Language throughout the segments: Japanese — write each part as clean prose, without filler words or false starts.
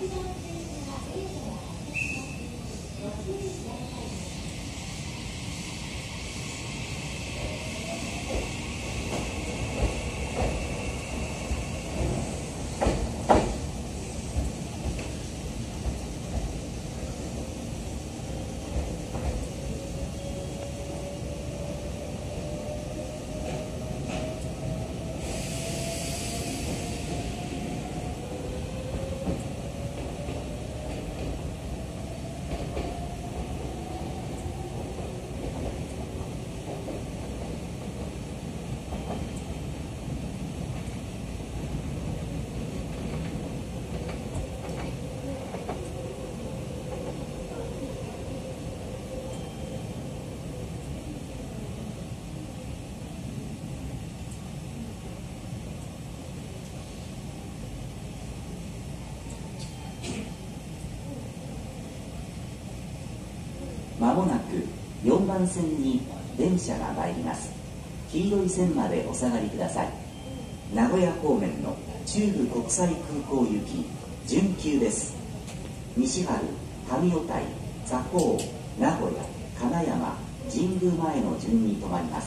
まもなく4番線に電車が参ります。黄色い線までお下がりください。名古屋方面の中部国際空港行き準急です。西原、上小台、座高、名古屋、金山、神宮前の順に停まります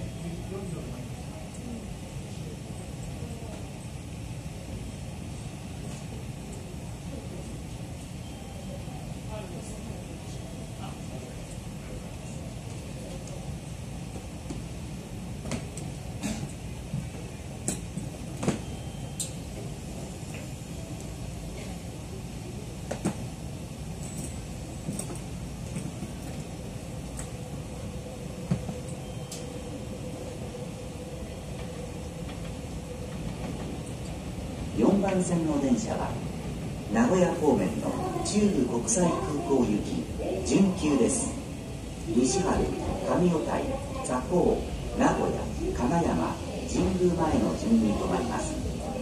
。4番線の電車は名古屋方面の中部国際空港行き準急です。西原、上小台、座高、名古屋、金山、神宮前の順に停まります。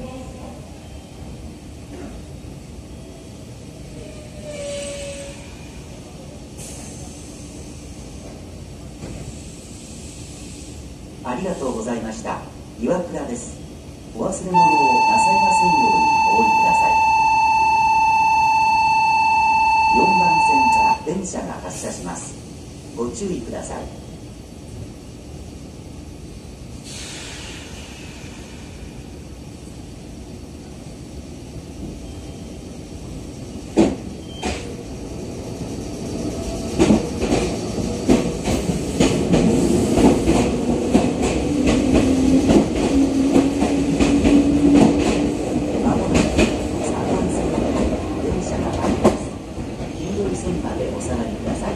ありがとうございました。岩倉です。お忘れ物をなさいませんようにお降りください。4番線から電車が発車します。ご注意ください。線までお下がりください。